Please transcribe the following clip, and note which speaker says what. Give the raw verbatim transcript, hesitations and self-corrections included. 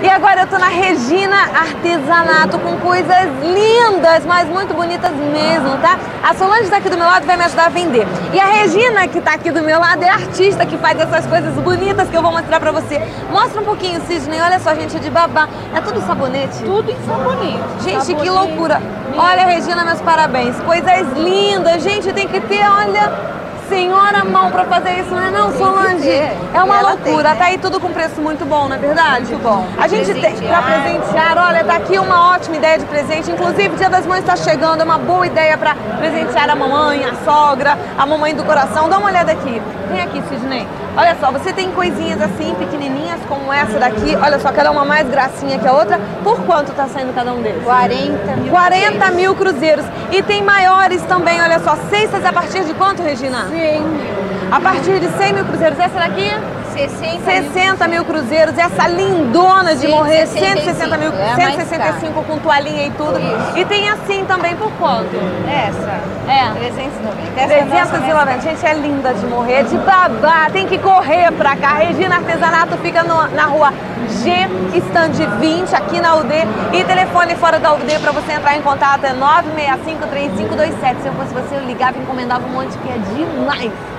Speaker 1: E agora eu tô na Regina Artesanato com coisas lindas, mas muito bonitas mesmo, tá? A Solange tá aqui do meu lado e vai me ajudar a vender. E a Regina, que tá aqui do meu lado, é a artista que faz essas coisas bonitas que eu vou mostrar pra você. Mostra um pouquinho, Sidney. Olha só, gente, é de babá. É tudo sabonete?
Speaker 2: Tudo em sabonete.
Speaker 1: Gente,
Speaker 2: sabonete.
Speaker 1: Que loucura. Olha, Regina, meus parabéns. Coisas lindas. Gente, tem que ter, olha... Senhora mão pra fazer isso, não é não, Solange? É uma loucura, tem, né? Tá aí tudo com preço muito bom, não é verdade?
Speaker 2: Muito bom.
Speaker 1: A gente tem pra presentear, olha, tá aqui uma ótima ideia de presente, inclusive Dia das Mães tá chegando, é uma boa ideia pra presentear a mamãe, a sogra, a mamãe do coração. Dá uma olhada aqui, vem aqui, Sidney. Olha só, você tem coisinhas assim, pequenininhas, como essa daqui, olha só, cada uma mais gracinha que a outra. Por quanto tá saindo cada um deles?
Speaker 2: quarenta mil
Speaker 1: quarenta mil cruzeiros. E tem maiores também, olha só, cestas a partir de quanto, Regina?
Speaker 2: cem mil.
Speaker 1: A partir de cem mil cruzeiros. Essa daqui? sessenta mil cruzeiros. Essa lindona de morrer, cento e sessenta mil,
Speaker 2: é
Speaker 1: cento e sessenta e cinco com toalhinha e tudo. Isso. E tem assim também por quanto?
Speaker 2: Essa?
Speaker 1: É.
Speaker 2: trezentos e noventa.
Speaker 1: trezentos e noventa. Gente, é linda de morrer, de babá. Tem que correr pra cá. Regina Artesanato fica no, na rua G, stand vinte, aqui na U D. E telefone fora da U D pra você entrar em contato é nove seis cinco, três cinco dois sete. Se eu fosse você, eu ligava e encomendava um monte, que é demais.